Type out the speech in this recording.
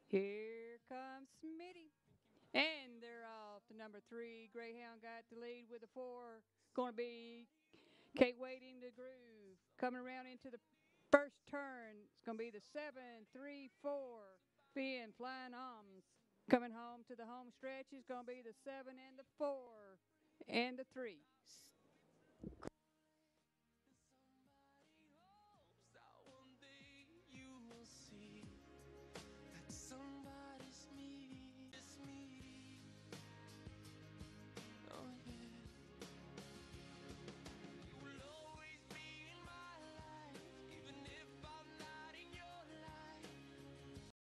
Here comes Smitty. And they're off. The number 3 Greyhound got the lead with the 4. Going to be Kate Waiting the Groove. Coming around into the first turn, it's going to be the 7-3-4 Finn Flying Arms. Coming home to the home stretch is going to be the 7 and the 4 and the 3.